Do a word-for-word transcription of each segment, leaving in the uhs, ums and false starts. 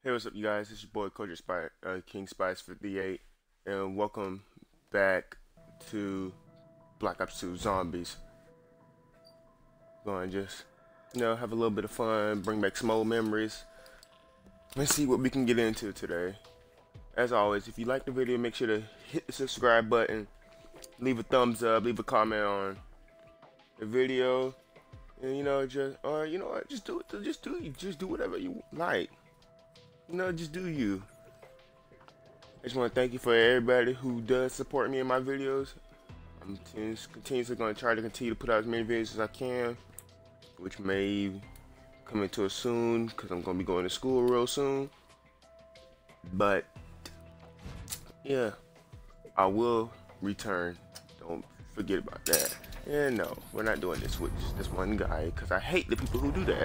Hey, what's up, you guys? It's your boy, Culture Spy, uh, King Spice fifty-eight, and welcome back to Black Ops two Zombies. Going to just, you know, have a little bit of fun, bring back some old memories, and see what we can get into today. As always, if you like the video, make sure to hit the subscribe button, leave a thumbs up, leave a comment on the video, and you know, just, or you know what, just do it, just do, just do whatever you like. You know, just do you. I just want to thank you for everybody who does support me in my videos. I'm continuously going to try to continue to put out as many videos as I can, which may come into it soon because I'm going to be going to school real soon. But yeah, I will return. Don't forget about that. And no, we're not doing this with this one guy because I hate the people who do that.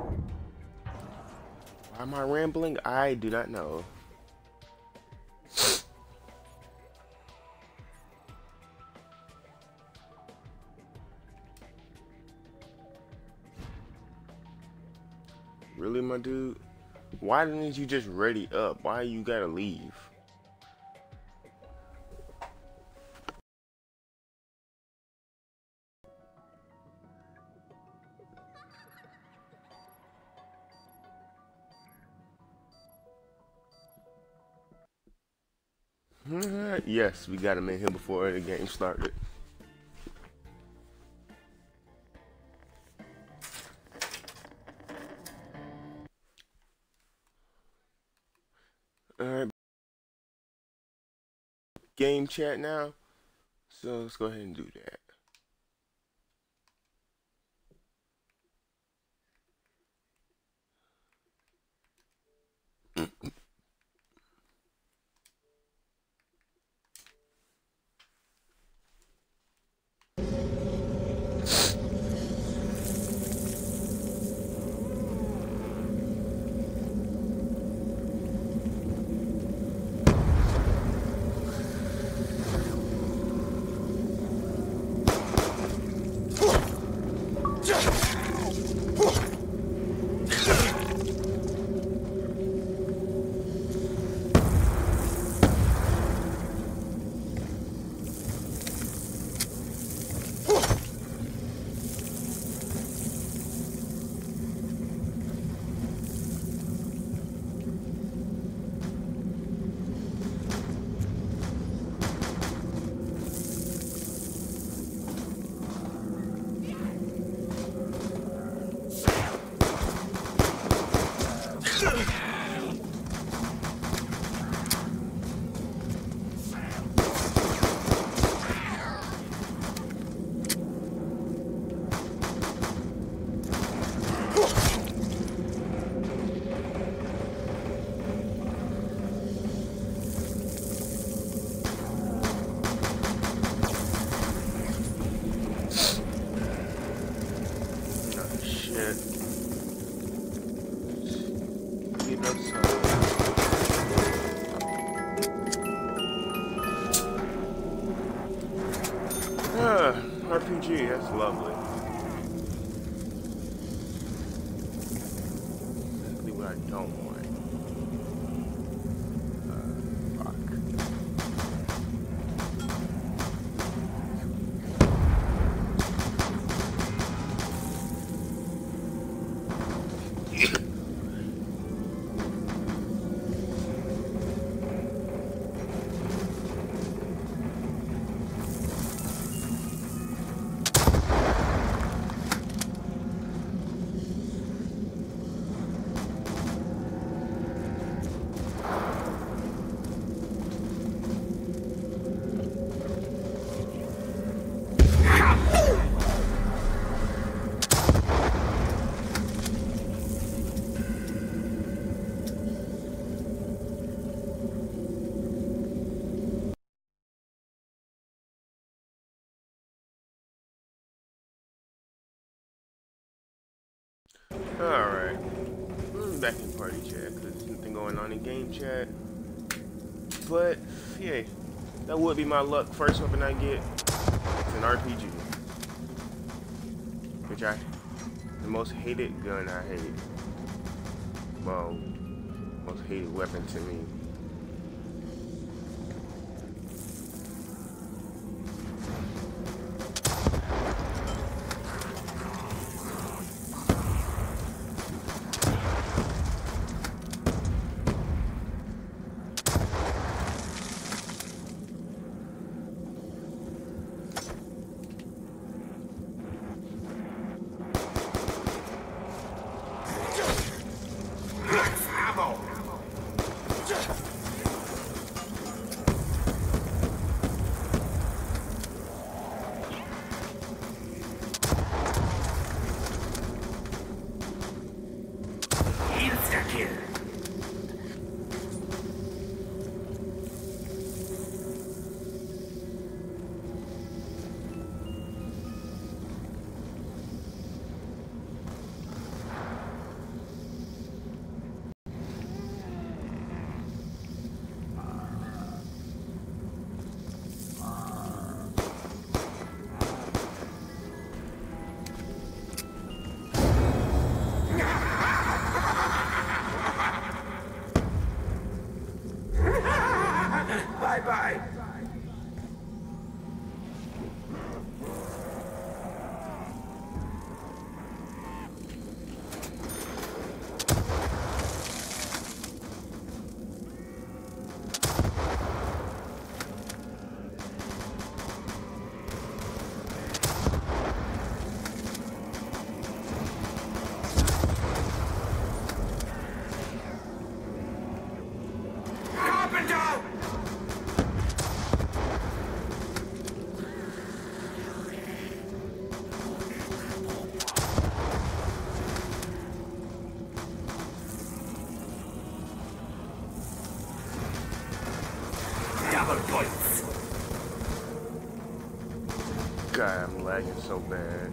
Why am I rambling? I do not know. Really, my dude? Why didn't you just ready up? Why you gotta leave? Yes, we got him in here before the game started. Alright. Game chat now. So let's go ahead and do that. R P G, that's lovely. Exactly what I don't want. Uh, fuck. Alright, I'm back in party chat because there's nothing going on in game chat. But, yeah, that would be my luck. First weapon I get is an R P G. Which I, the most hated gun I hate. Well, most hated weapon to me. Bye-bye. Points. God, I'm lagging so bad.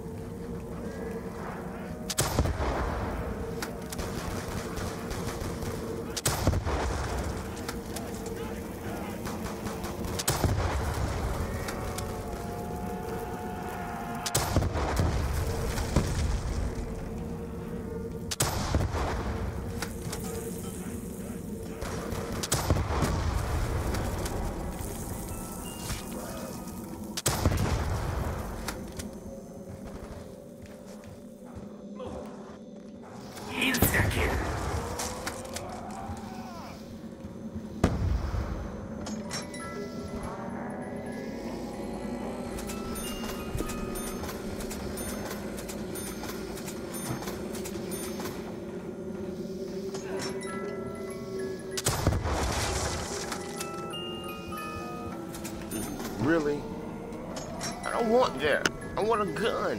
Really? I don't want that. I want a gun.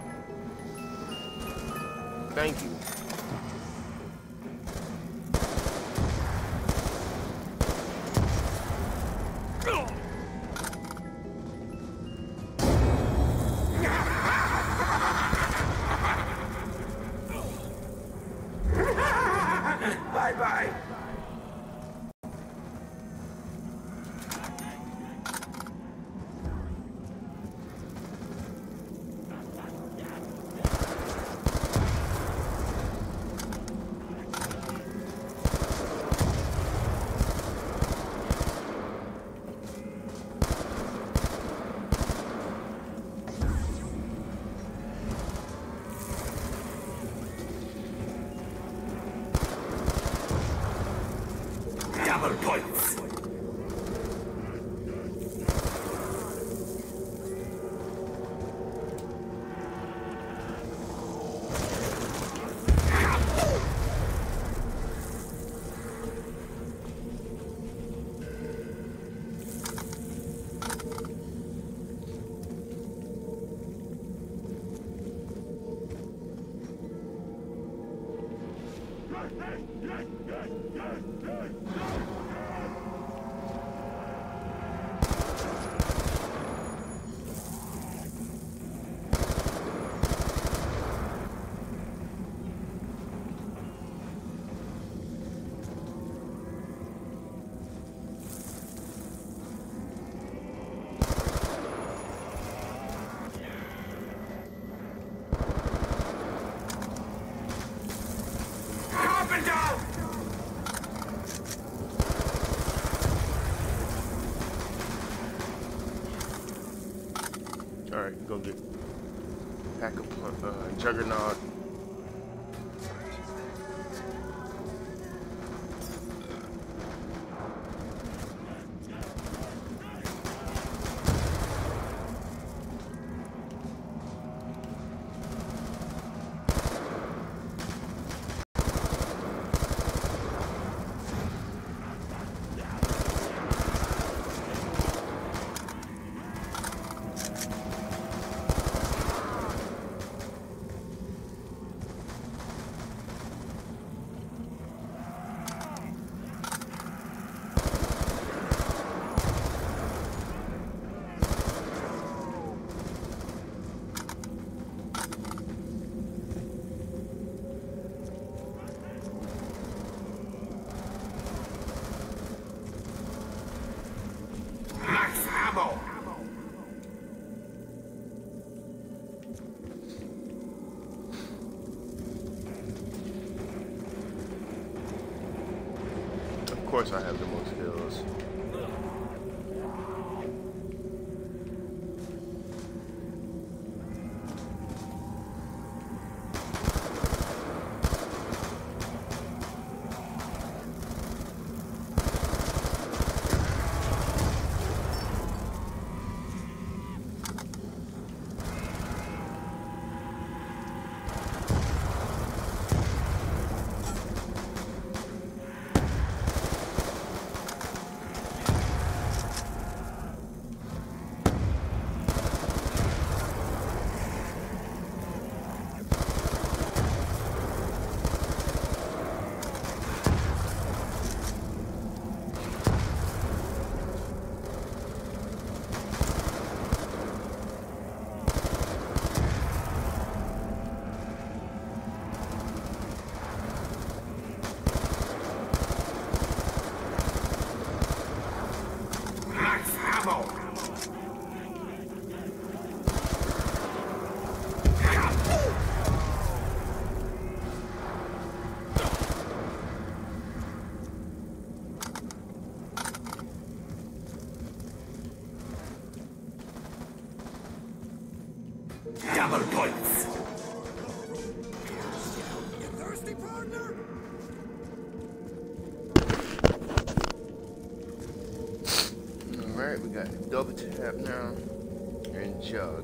Thank you. Bye-bye. Double points. go get pack of uh, Juggernaut. Max ammo. Of course, I have the most kills. Max ammo. Double points. You thirsty, partner? Alright, we got double tap now and jug.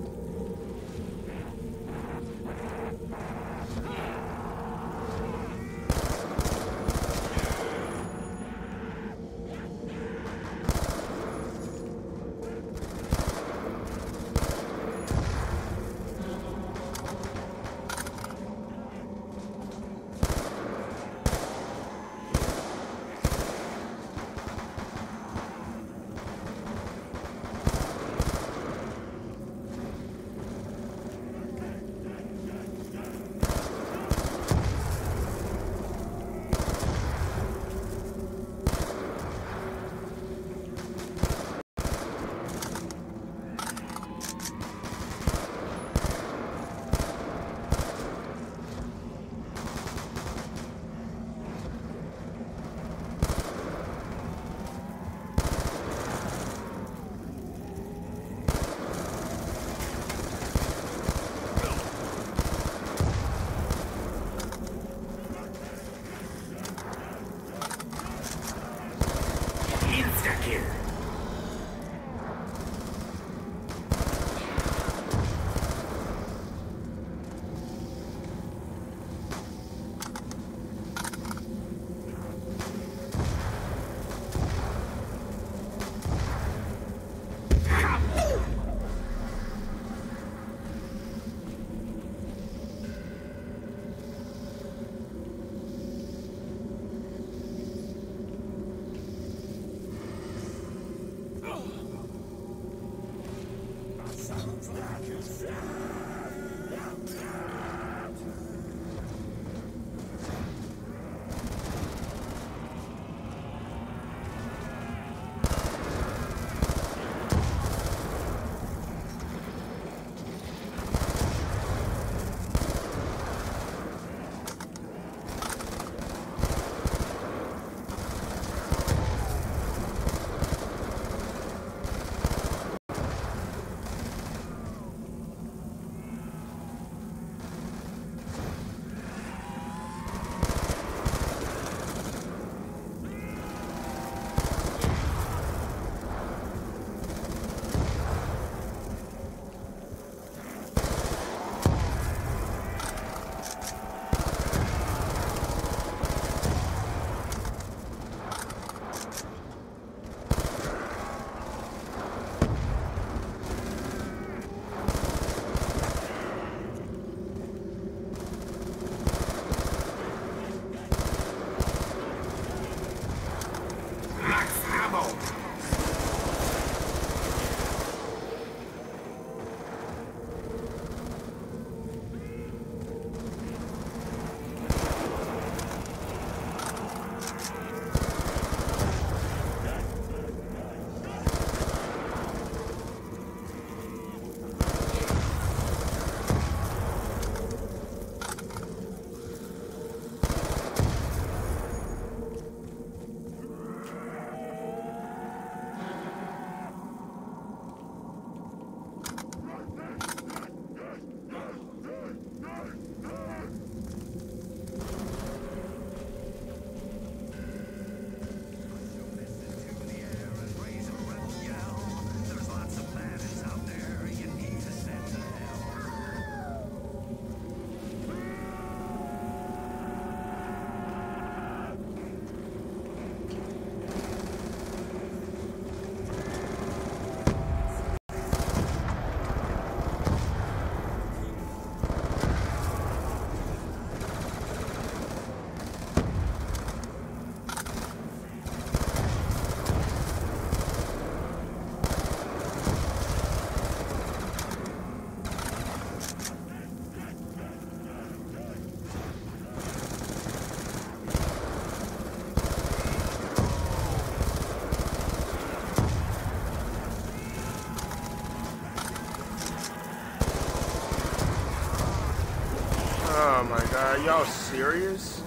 God, y'all serious?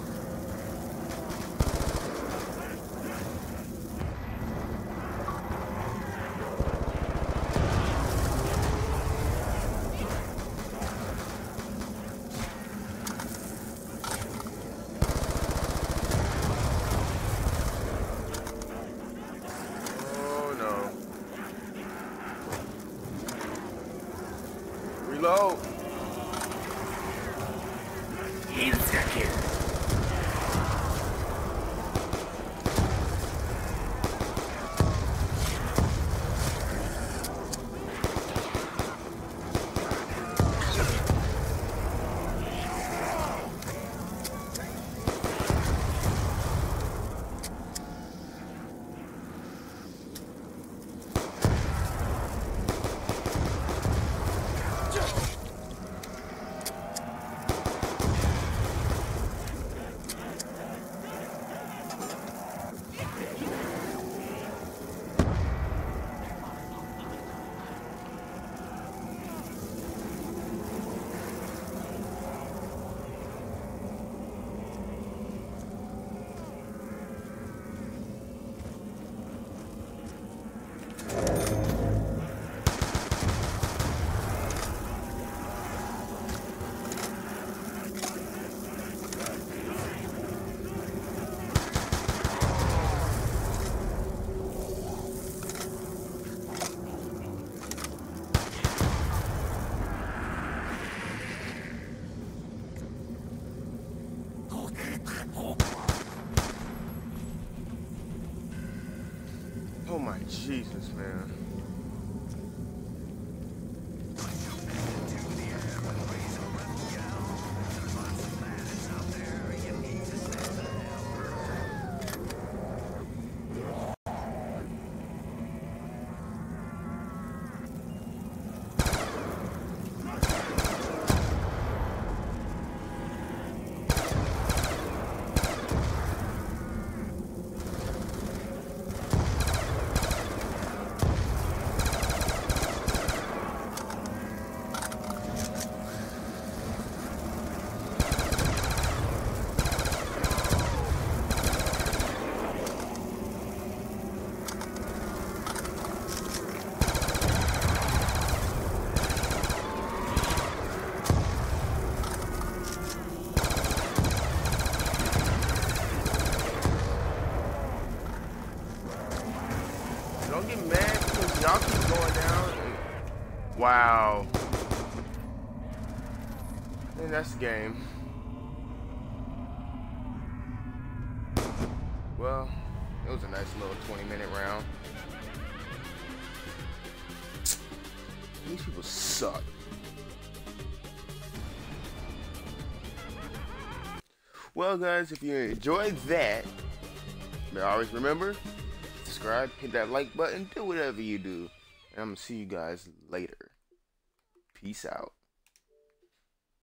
Oh no. Reload. Insta-kill. Oh my Jesus, man. Don't get mad because y'all keep going down. And, wow. And that's the game. Well, it was a nice little twenty minute round. These people suck. Well, guys, if you enjoyed that, but always remember, subscribe, hit that like button, do whatever you do. And I'm going to see you guys later. Peace out.